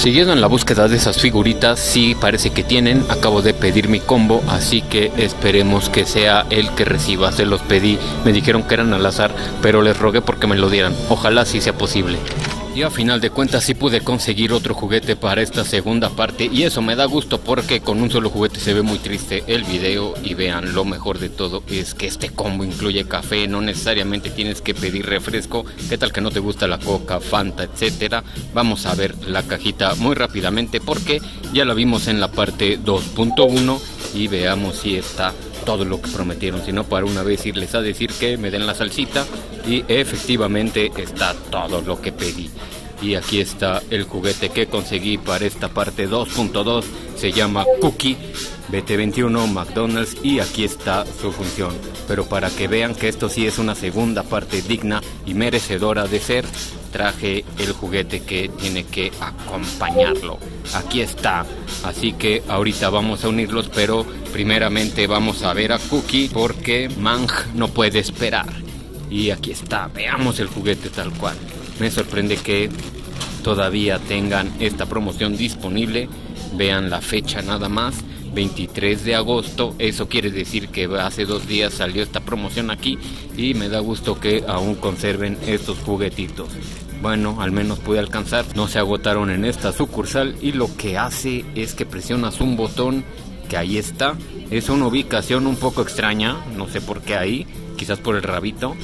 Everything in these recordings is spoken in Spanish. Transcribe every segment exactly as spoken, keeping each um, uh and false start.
Siguiendo en la búsqueda de esas figuritas, sí parece que tienen. Acabo de pedir mi combo, así que esperemos que sea el que reciba. Se los pedí, me dijeron que eran al azar, pero les rogué porque me lo dieran. Ojalá sí sea posible. Y a final de cuentas sí pude conseguir otro juguete para esta segunda parte, y eso me da gusto porque con un solo juguete se ve muy triste el video. Y vean, lo mejor de todo es que este combo incluye café, no necesariamente tienes que pedir refresco. ¿Qué tal que no te gusta la coca, Fanta, etcétera? Vamos a ver la cajita muy rápidamente porque ya la vimos en la parte dos punto uno y veamos si está todo lo que prometieron, si no para una vez irles a decir que me den la salsita. Y efectivamente está todo lo que pedí. Y aquí está el juguete que conseguí para esta parte dos punto dos. Se llama Cookie B T veintiuno McDonald's y aquí está su función. Pero para que vean que esto sí es una segunda parte digna y merecedora de ser, traje el juguete que tiene que acompañarlo. Aquí está. Así que ahorita vamos a unirlos, pero primeramente vamos a ver a Cookie porque Mang no puede esperar. Y aquí está, veamos el juguete tal cual. Me sorprende que todavía tengan esta promoción disponible. Vean la fecha nada más, veintitrés de agosto. Eso quiere decir que hace dos días salió esta promoción aquí. Y me da gusto que aún conserven estos juguetitos. Bueno, al menos pude alcanzar. No se agotaron en esta sucursal. Y lo que hace es que presionas un botón que ahí está. Es una ubicación un poco extraña, no sé por qué ahí, quizás por el rabito.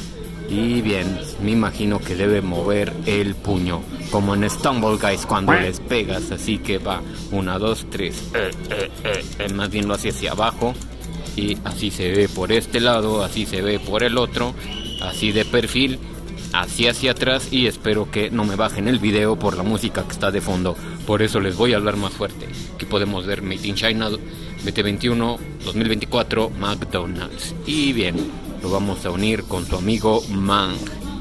Y bien, me imagino que debe mover el puño, como en Stumble Guys cuando les pegas. Así que va, una, dos, tres, eh, eh, eh, eh, más bien lo hace hacia abajo. Y así se ve por este lado, así se ve por el otro, así de perfil, así hacia atrás. Y espero que no me bajen el video por la música que está de fondo, por eso les voy a hablar más fuerte. Aquí podemos ver Made in China B T veintiuno dos mil veinticuatro McDonald's. Y bien, lo vamos a unir con su amigo Mang.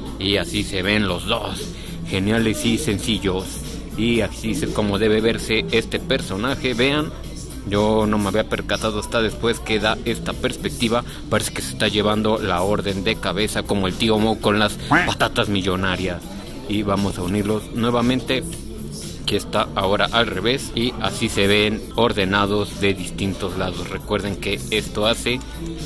Y así se ven los dos, geniales y sencillos. Y así es como debe verse este personaje. Vean, yo no me había percatado hasta después que da esta perspectiva. Parece que se está llevando la orden de cabeza como el tío Mo con las patatas millonarias. Y vamos a unirlos nuevamente. Aquí está ahora al revés y así se ven ordenados de distintos lados. Recuerden que esto hace.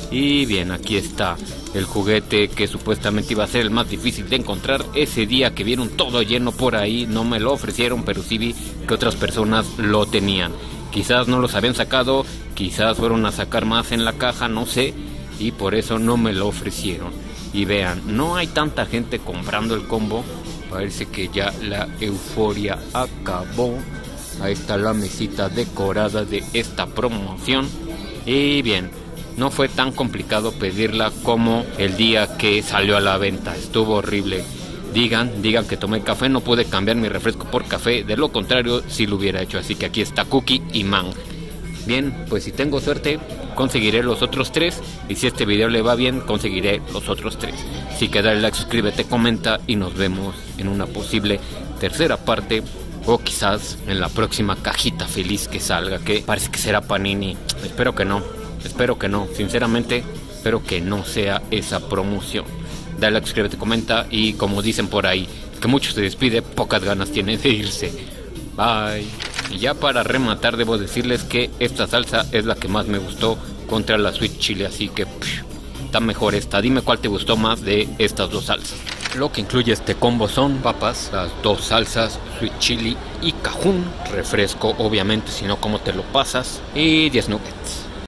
Y bien, aquí está el juguete que supuestamente iba a ser el más difícil de encontrar. Ese día que vieron todo lleno por ahí no me lo ofrecieron, pero sí vi que otras personas lo tenían. Quizás no los habían sacado, quizás fueron a sacar más en la caja, no sé, y por eso no me lo ofrecieron. Y vean, no hay tanta gente comprando el combo. Parece que ya la euforia acabó. Ahí está la mesita decorada de esta promoción. Y bien, no fue tan complicado pedirla como el día que salió a la venta. Estuvo horrible. Digan, digan que tomé café, no pude cambiar mi refresco por café. De lo contrario, sí lo hubiera hecho. Así que aquí está Cookie y Mang. Bien, pues si tengo suerte, conseguiré los otros tres. Y si este video le va bien, conseguiré los otros tres. Así que dale like, suscríbete, comenta y nos vemos en una posible tercera parte. O quizás en la próxima cajita feliz que salga, que parece que será Panini. Espero que no, espero que no. Sinceramente, espero que no sea esa promoción. Dale like, suscríbete, comenta y como dicen por ahí, que mucho se despide, pocas ganas tiene de irse. Bye. Y ya para rematar debo decirles que esta salsa es la que más me gustó contra la Sweet Chili, así que pff, está mejor esta. Dime cuál te gustó más de estas dos salsas. Lo que incluye este combo son papas, las dos salsas, Sweet Chili y Cajún, refresco obviamente, si no cómo te lo pasas, y diez nuggets.